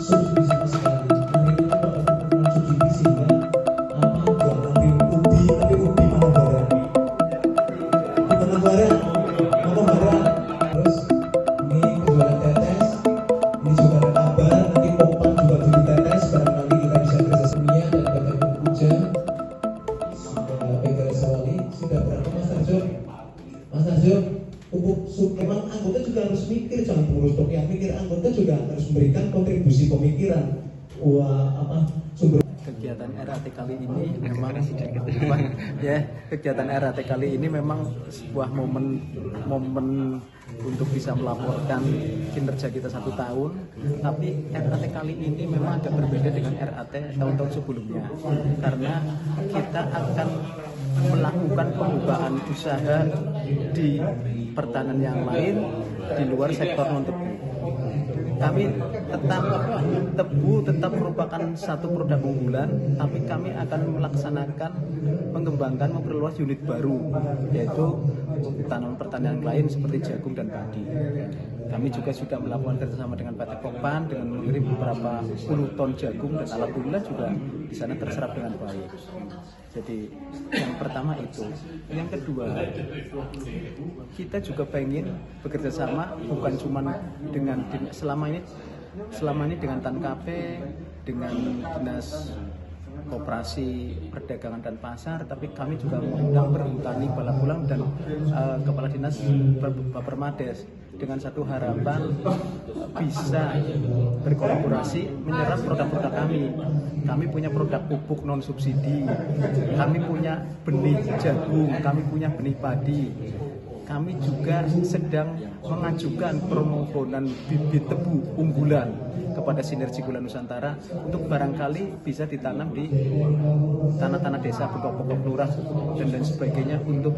subsidi sama sekali. Nah ini bakal program subsidi sehingga nggak nanti ubi, tapi ubi mana barang? Mana barang? Mana barang? Terus ini penjualan tetes, ini juga ada kabar, nanti Popang juga jadi tetes, barangkali kita bisa kerjasama dan Bapak Ibu Puja, PGRI Sawali sudah berapa Mas Tarjo? Mas Tarjo, memang anggota juga harus mikir, jangan pengurus dok yang mikir, anggota juga harus memberikan kontribusi pemikiran. Sumber kegiatan RAT kali ini memang kegiatan RAT kali ini memang sebuah momen untuk bisa melaporkan kinerja kita 1 tahun. Tapi RAT kali ini memang agak berbeda dengan RAT tahun-tahun sebelumnya, karena kita akan melakukan pembukaan usaha di pertanian yang lain di luar sektor non tebu. Kami tebu tetap merupakan satu produk unggulan, tapi kami akan melaksanakan mengembangkan memperluas unit baru, yaitu tanaman pertanian lain seperti jagung dan padi. Kami juga sudah melakukan kerjasama dengan PT Pokpan dengan mengirim beberapa puluh ton jagung, dan alhamdulillah juga di sana terserap dengan baik. Jadi yang pertama itu. Yang kedua, kita juga pengen bekerja sama bukan cuma dengan selama ini dengan TANKP, dengan Dinas Koperasi Perdagangan dan Pasar, tapi kami juga mengundang Perhutani Balapulang dan Kepala Dinas Bapermades dengan satu harapan bisa berkolaborasi menyerap produk-produk kami. Kami punya produk pupuk non subsidi, kami punya benih jagung, kami punya benih padi. Kami juga sedang mengajukan permohonan bibit tebu unggulan kepada Sinergi Gula Nusantara untuk barangkali bisa ditanam di tanah-tanah desa, pokok-pokok lurah dan lain sebagainya untuk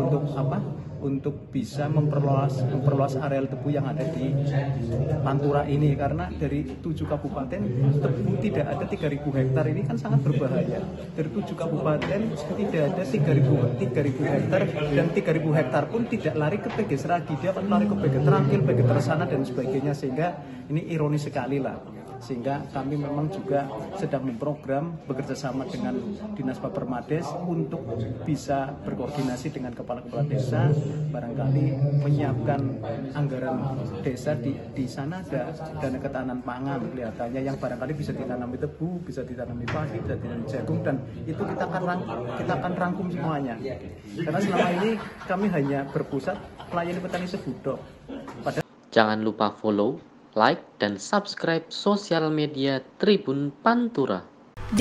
untuk bisa memperluas areal tebu yang ada di Pantura ini, karena dari 7 kabupaten tebu tidak ada 3.000 hektar. Ini kan sangat berbahaya. Dari 7 kabupaten tidak ada 3.000 hektar, dan 3.000 hektar pun tidak lari ke PG Seragi, dia akan lari ke PG Terangkil, PG Tersana dan sebagainya, sehingga ini ironis sekali lah. Sehingga kami memang juga sedang memprogram bekerja sama dengan Dinas Bapermades untuk bisa berkoordinasi dengan kepala-kepala desa, barangkali menyiapkan anggaran desa di sana ada dana ketahanan pangan kelihatannya yang barangkali bisa ditanami tebu, bisa ditanami padi, bisa ditanami jagung, dan itu kita akan rangkum semuanya. Karena selama ini kami hanya berpusat melayani petani sebudok. Jangan lupa follow, like, dan subscribe sosial media Tribun Pantura.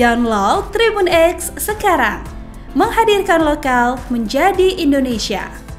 Download Tribun X sekarang, menghadirkan lokal menjadi Indonesia.